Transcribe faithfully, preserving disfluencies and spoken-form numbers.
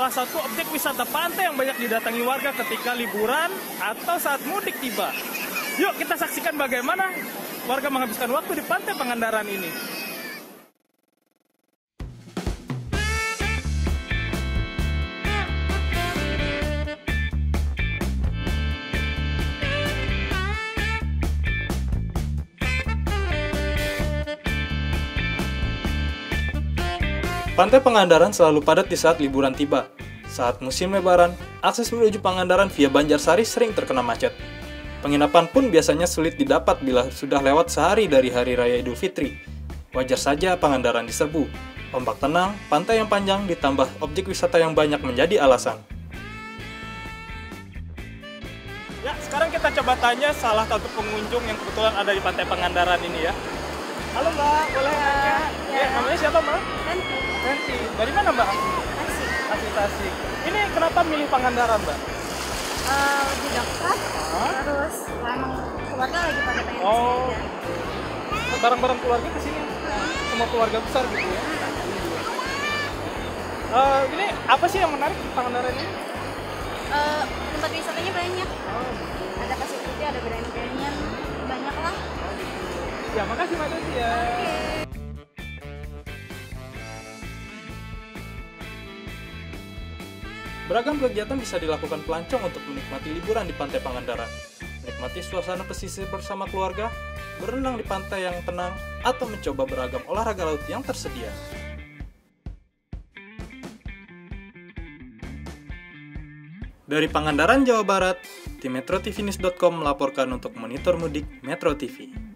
salah satu objek wisata pantai yang banyak didatangi warga ketika liburan atau saat mudik tiba. Yuk kita saksikan bagaimana warga menghabiskan waktu di Pantai Pangandaran ini. Pantai Pangandaran selalu padat di saat liburan tiba. Saat musim lebaran, akses menuju Pangandaran via Banjarsari sering terkena macet. Penginapan pun biasanya sulit didapat bila sudah lewat sehari dari Hari Raya Idul Fitri. Wajar saja Pangandaran diserbu. Ombak tenang, pantai yang panjang, ditambah objek wisata yang banyak menjadi alasan. Ya, sekarang kita coba tanya salah satu pengunjung yang kebetulan ada di Pantai Pangandaran ini ya. Halo Mbak, boleh ya? Ya, namanya siapa Mbak? Nanti. Nanti. Dari mana Mbak? Asik. Asik Tasik. Ini kenapa milih Pangandaran Mbak? Uh, lebih dekat, Hah? terus emang keluarga lagi pada pengen Oh, kesini. barang-barang keluarga kesini? Semua keluarga besar gitu ya? Uh, ini apa sih yang menarik di Pangandaran ini? Uh, tempat wisatanya banyak. Oh, Ada pasir putih, ada Grand Canyon, banyak lah. ya makasih Mbak Desi ya. Beragam kegiatan bisa dilakukan pelancong untuk menikmati liburan di Pantai Pangandaran. Menikmati suasana pesisir bersama keluarga, berenang di pantai yang tenang, atau mencoba beragam olahraga laut yang tersedia. Dari Pangandaran, Jawa Barat, tim Metro T V News dot com melaporkan untuk Monitor Mudik Metro T V.